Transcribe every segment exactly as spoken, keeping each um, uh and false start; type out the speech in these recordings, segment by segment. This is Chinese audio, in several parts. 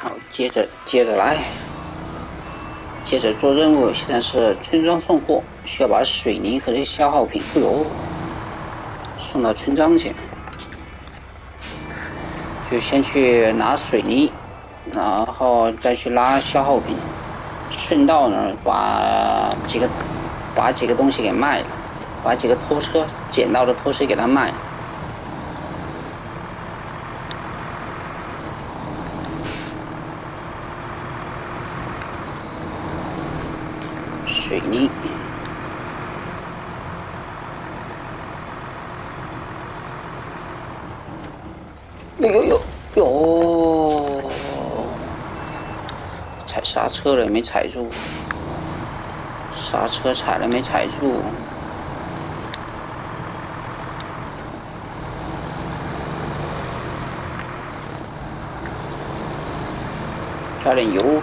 好，接着接着来，接着做任务。现在是村庄送货，需要把水泥和这些消耗品，哎呦，送到村庄去。就先去拿水泥，然后再去拉消耗品，顺道呢把几个把几个东西给卖了，把几个拖车捡到的拖车给他卖了。水泥，呦呦呦呦！踩刹车了没踩住，刹车踩了没踩住。加点油。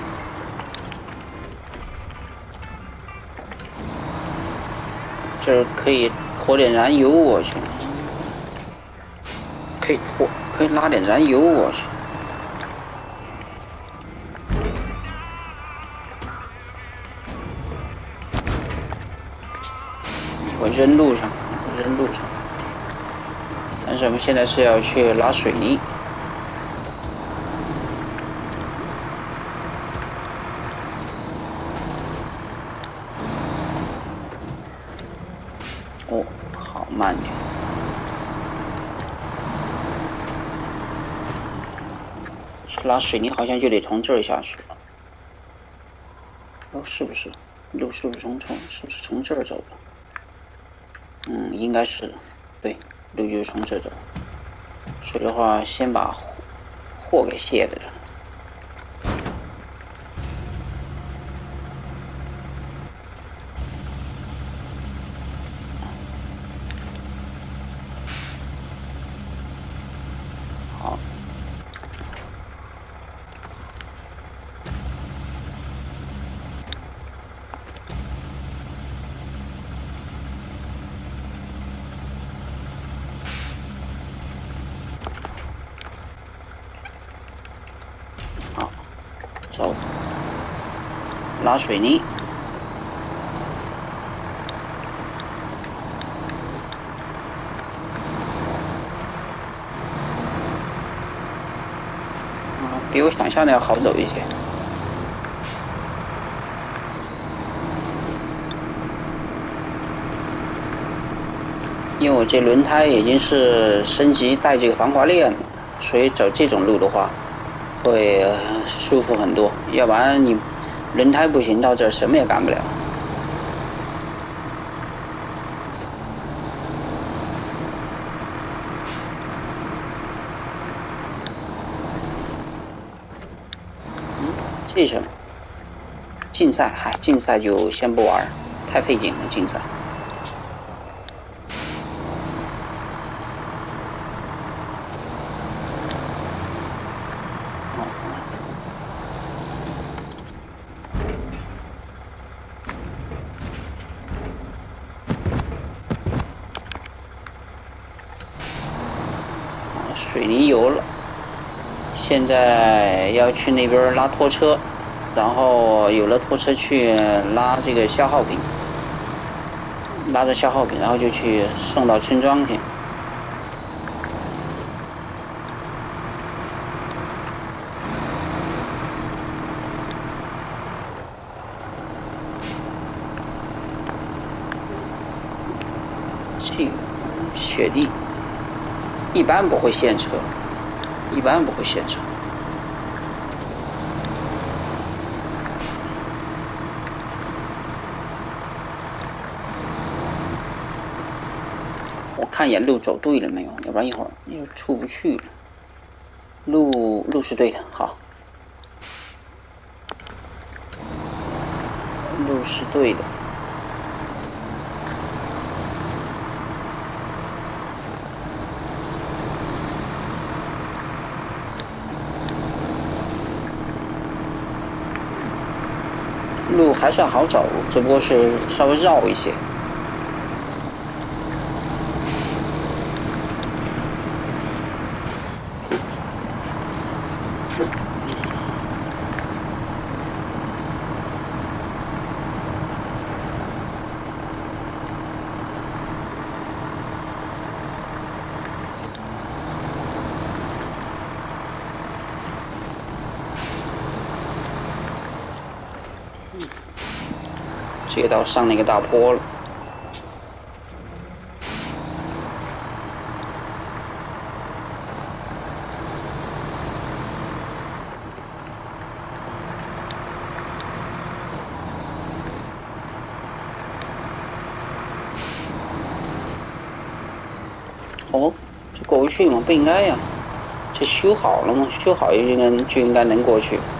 这可以泼点燃油过去，可以泼，可以拉点燃油过去。我扔路上，扔路上。但是我们现在是要去拉水泥。哦，好慢点。拉水泥好像就得从这儿下去了。哦，是不是？路是不是从从是不是从这儿走的？嗯，应该是，对，路就是从这走。所以的话，先把货货给卸了。好。好，走，拉水泥。比我想象的要好走一些。因为我这轮胎已经是升级带这个防滑链了，所以走这种路的话会舒服很多。要不然你轮胎不行，到这儿什么也干不了。嗯，这什么？竞赛？嗨，竞赛就先不玩，太费劲了，竞赛。水泥油了，现在要去那边拉拖车，然后有了拖车去拉这个消耗品，拉着消耗品，然后就去送到村庄去。这个雪地。一般不会陷车，一般不会陷车。我看一眼路走对了没有，要不然一会儿又出不去了。路路是对的，好，路是对的。路还算好找，只不过是稍微绕一些。 接到上那个大坡了。哦，这过不去吗？不应该呀，这修好了吗？修好就应该就应该能过去。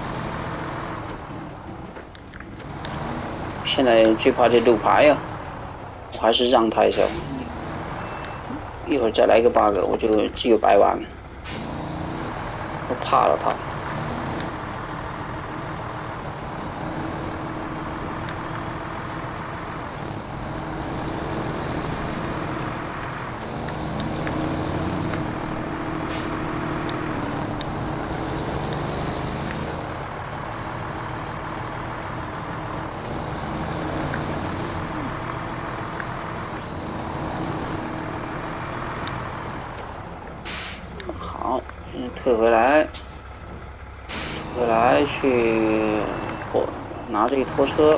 现在最怕这路牌呀，我还是让他一下。一会儿再来个 bug， 我就只有白玩了。我怕了他。好，退回来，退回来去拖，拿这个拖车。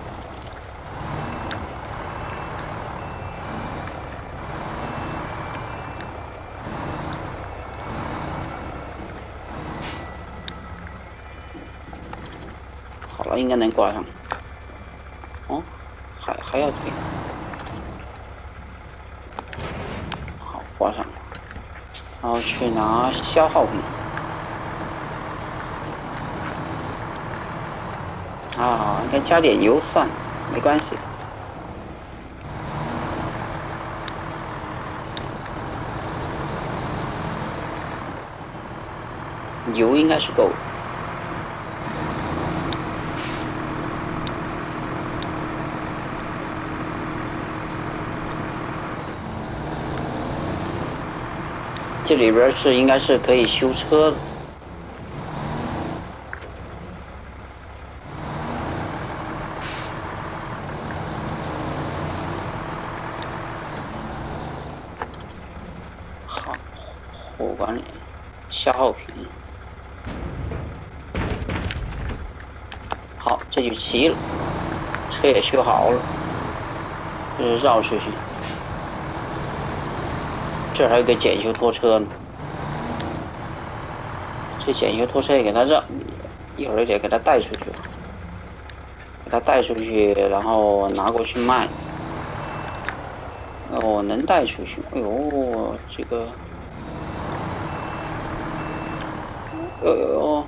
好了，应该能挂上。哦，还还要推。好，挂上。然后去拿消耗品。啊，应该加点油算了，没关系。油应该是够的。这里边是应该是可以修车的。好，货物管理，消耗品。好，这就齐了，车也修好了，这绕出去。这还有个检修拖车呢，这检修拖车也给它绕，一会儿得给它带出去，给它带出去，然后拿过去卖。哦，能带出去。哎呦，这个，哎呦，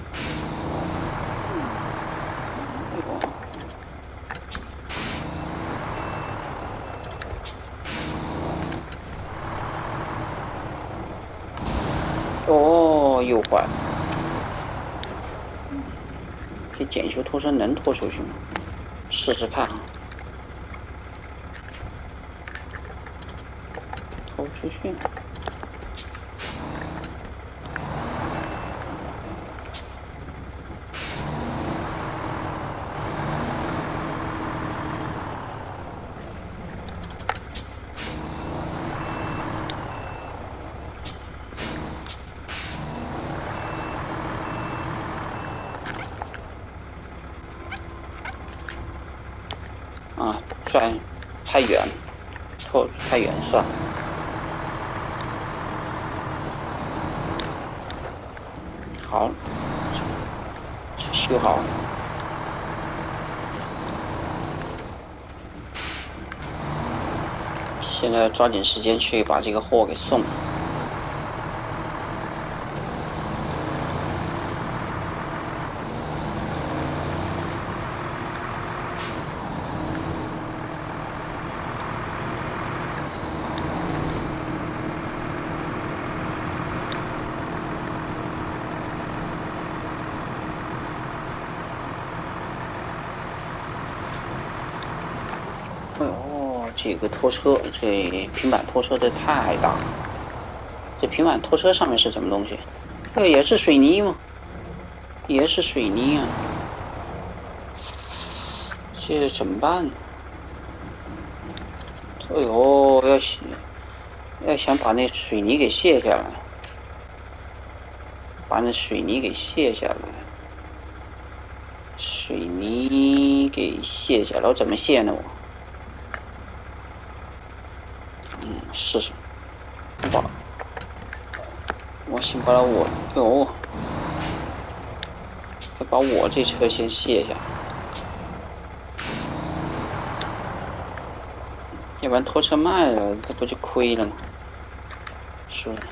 哦，又坏了。这检修拖车能拖出去吗？试试看啊。拖出去。啊，转太远，拖太远算了。好，修好。现在抓紧时间去把这个货给送了。哎呦，这个拖车，这平板拖车这太大了。这平板拖车上面是什么东西？这也是水泥吗？也是水泥啊。这怎么办呢？哎呦，要要想把那水泥给卸下来，把那水泥给卸下来， 水泥给卸下来，我怎么卸呢？我，嗯，试试。把，我先把我哟，把我这车先卸下，要不然拖车卖了，这不就亏了吗？是不是？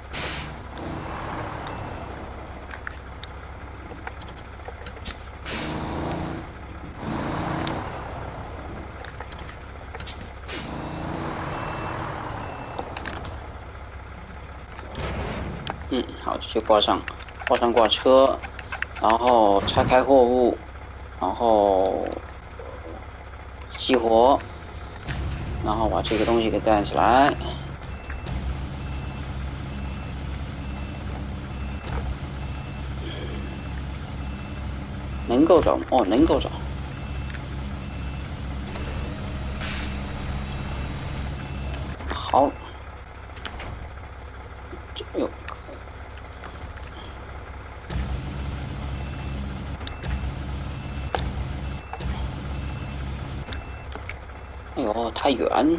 嗯，好，这就挂上，挂上挂车，然后拆开货物，然后激活，然后把这个东西给带起来。能够找哦，能够找。好，这有。哎呦，太远！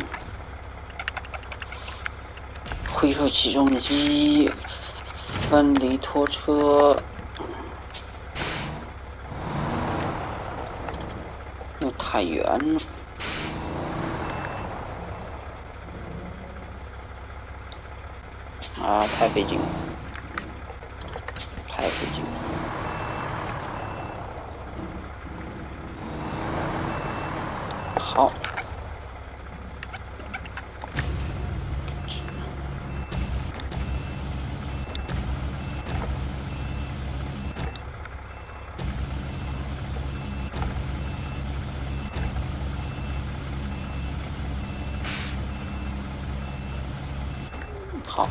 恢复起重机，分离拖车，又太远了。啊，太费劲了，太费劲了。好。好，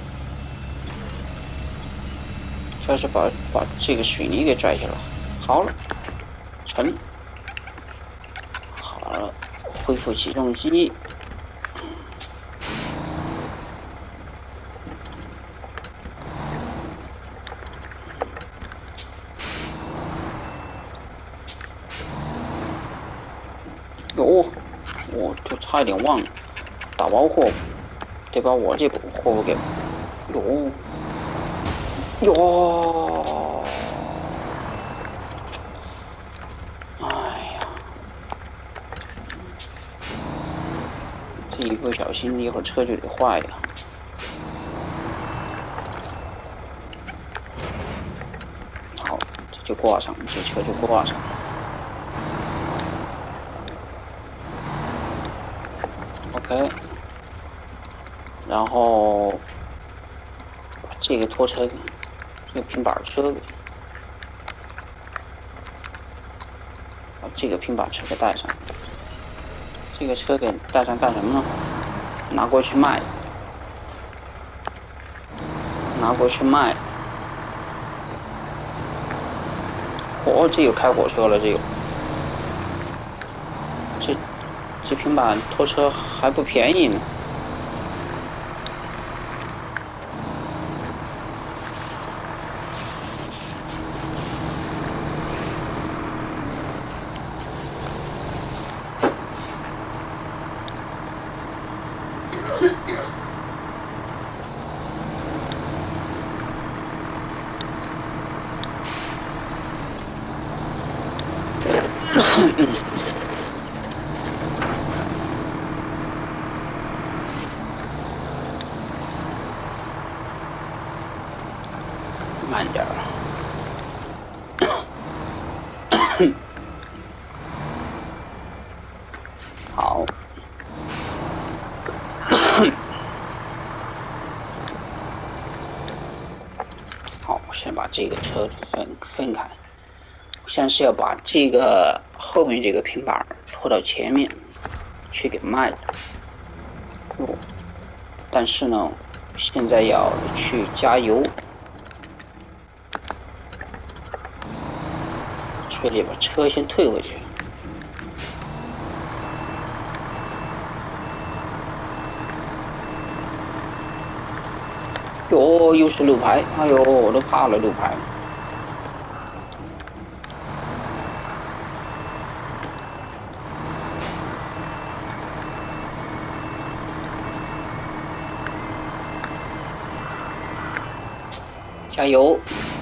这是把把这个水泥给拽下来。好了，成。好了，恢复起重机。哟，我就差一点忘了，打包货得把我这货物给，哟，哟，哎呀，这一不小心，一会儿车就得坏呀。好，这就挂上，这车就挂上。OK， 然后把这个拖车，这个平板车给，把这个平板车给带上。这个车给带上干什么呢？拿过去卖，拿过去卖。哦，这有开火车了，这有。这这平板拖车还不便宜呢。慢点儿。好。好，我先把这个车分分开。先是要把这个后面这个平板拖到前面去给卖了。哦，但是呢，现在要去加油。所以把车先退回去。哟，又是路牌！哎呦，我都怕了路牌。 加油！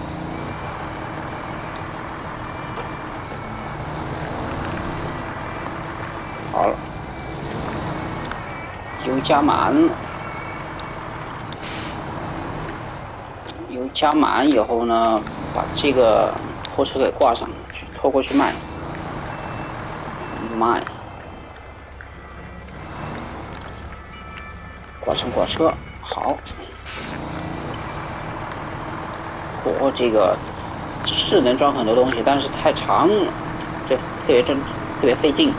好了，油加满，油加满以后呢，把这个拖车给挂上去，拖过去卖，卖，挂上挂车，好。嚯，这个是能装很多东西，但是太长了，这特别真，特别费劲。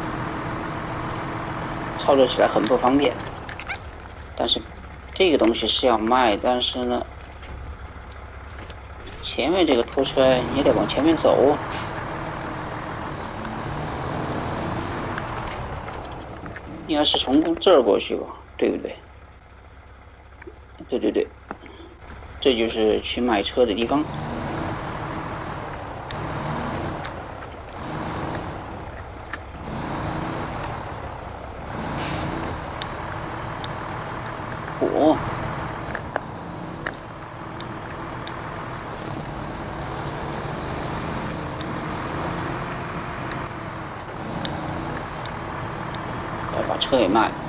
操作起来很不方便，但是这个东西是要卖，但是呢，前面这个拖车也得往前面走，应该是从这儿过去吧，对不对？对对对，这就是去卖车的地方。 火，来把车给卖了。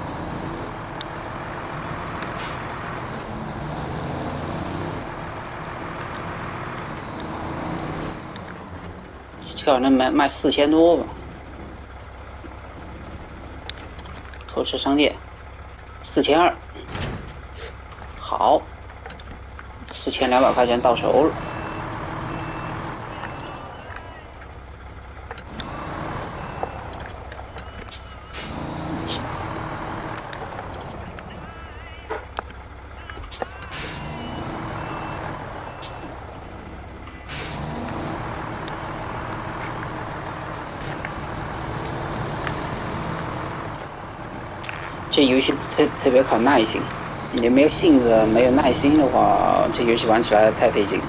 这能卖卖四千多吧？拖车商店，四千二。 好，四千两百块钱到手了。这游戏特特别考耐心。 你没有性子、没有耐心的话，这游戏玩起来太费劲。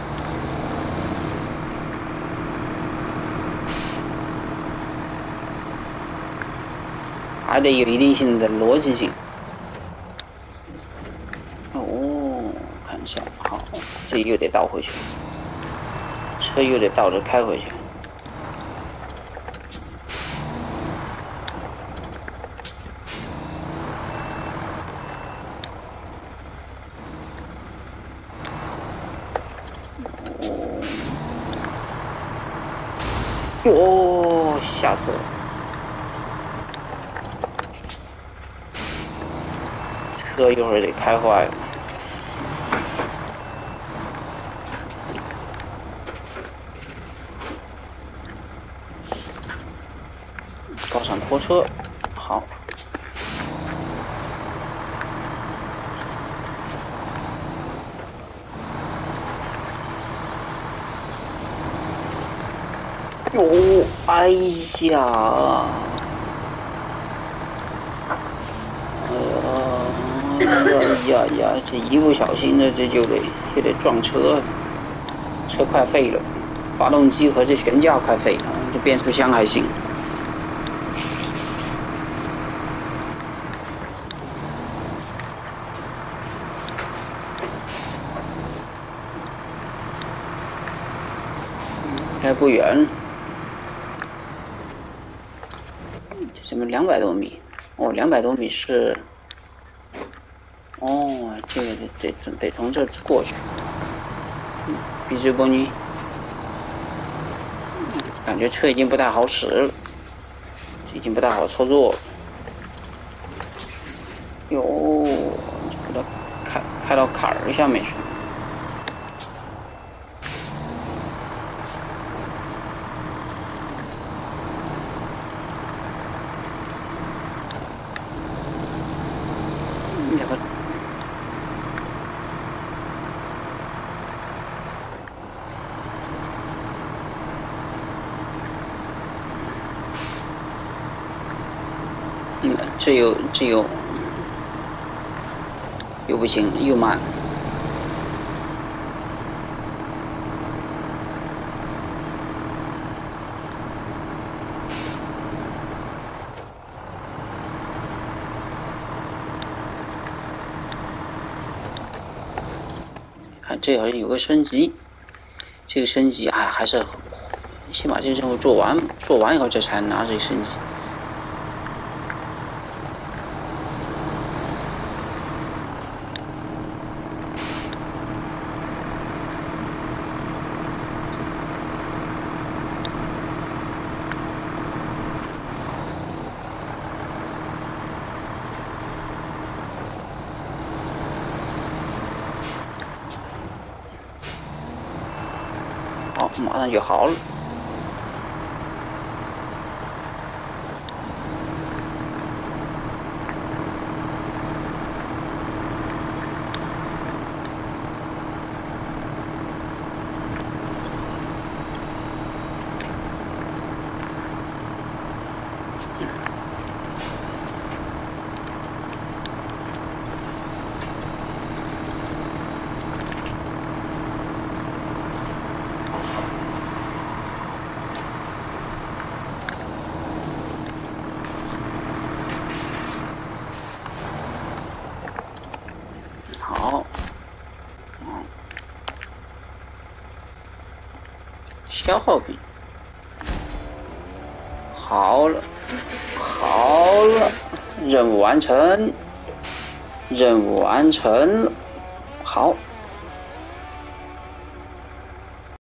还得有一定性的逻辑性。哦，看一下，好，这又得倒回去，车又得倒着开回去。 哟，吓死我！车一会儿得开坏了。挂上拖车，好。哟，哎呀！ 哎呀呀！这一不小心的，这就得就得撞车，车快废了，发动机和这悬架快废了，这变速箱还行。还不远，这怎么两百多米？哦，两百多米是。 哦，这个得得得从这儿过去。嗯，比这波尼，感觉车已经不太好使了，已经不太好操作了。哟，给它开开到坎儿下面去。你这个。 嗯，这又这又又不行，又慢。看这好像有个升级，这个升级啊，还是先把这个任务做完，做完以后这才能拿这个升级。好，马上就好了。好，嗯，消耗品，好了，好了，任务完成，任务完成了，好。